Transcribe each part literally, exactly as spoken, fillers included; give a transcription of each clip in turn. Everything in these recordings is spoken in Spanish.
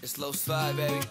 Slow slide, baby.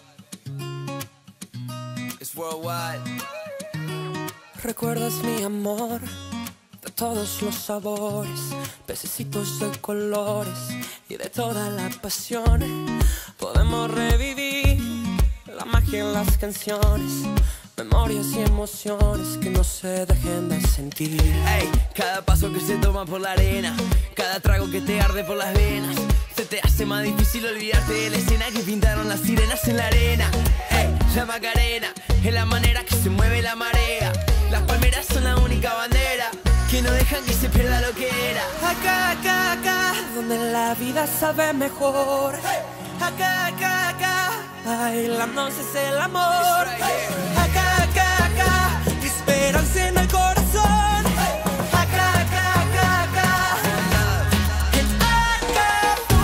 It's worldwide. Recuerdas mi amor de todos los sabores, pececitos de colores y de toda la pasión. Podemos revivir la magia en las canciones, memorias y emociones que no se dejen de sentir. Ey, cada paso que se toma por la arena, cada trago que te arde por las venas, se te hace más difícil olvidarte de la escena que pintaron las sirenas en la arena. Ey, la Macarena es la manera que se mueve la marea. Las palmeras son la única bandera que no dejan que se pierda lo que era. Acá, acá, acá, donde la vida sabe mejor. Acá, acá, acá, bailándonos es el amor. Acá, acá, acá, esperanza en el corazón. Acá, acá, acá, acá, en Acapulco.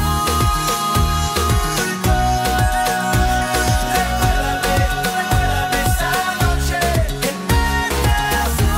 Recuérdame, recuérdame esa noche en Acapulco.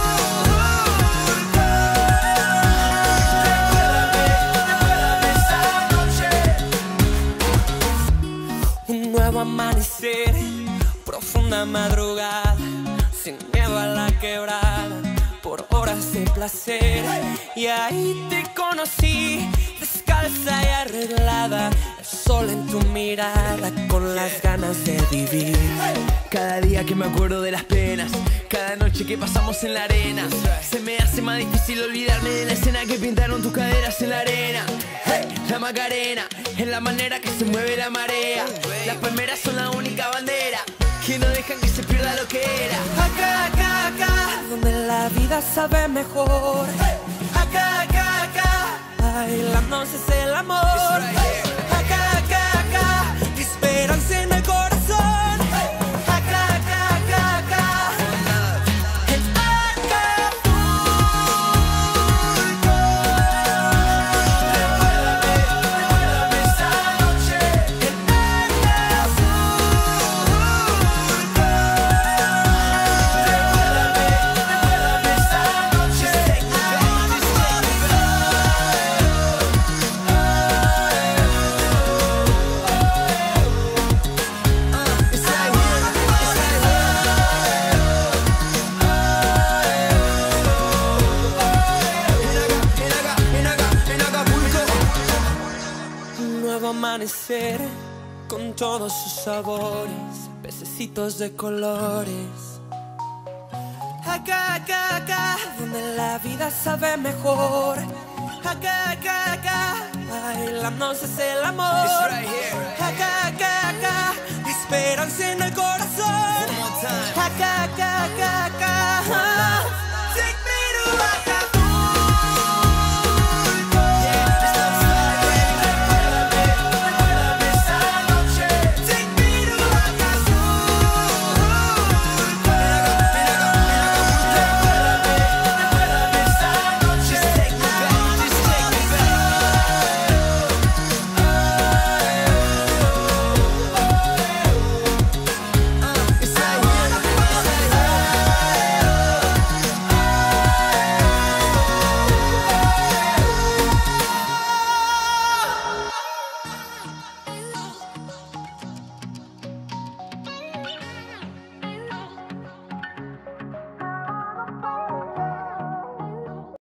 Un nuevo amanecer, profunda madrugada, sin miedo a la quebrada, por horas de placer. Y ahí te conocí, descalza y arreglada, el sol en tu mirada, con las ganas de vivir. Cada día que me acuerdo de las penas, cada noche que pasamos en la arena, se me hace más difícil olvidarme de la escena que pintaron tus caderas en la arena. Hey, la Macarena es la manera que se mueve la marea. Las palmeras son la única bandera que no dejan que se pierda lo que era. Acá, acá, acá, donde la vida sabe mejor. Acá, acá, acá, bailándonos es el amor. Acá, acá, acá, esperanza en el corazón. Acá, acá, acá, acá, en Acapulco. Recuérdame, recuérdame esa noche en Acapulco. Recuérdame, recuérdame esa noche en Un nuevo amanecer con todos sus sabores, pececitos de colores. Acá, acá, acá, donde la vida sabe mejor. Acá, acá, acá, bailándonos es el amor. Acá, acá, acá, esperanza en el corazón. Acá, acá, acá.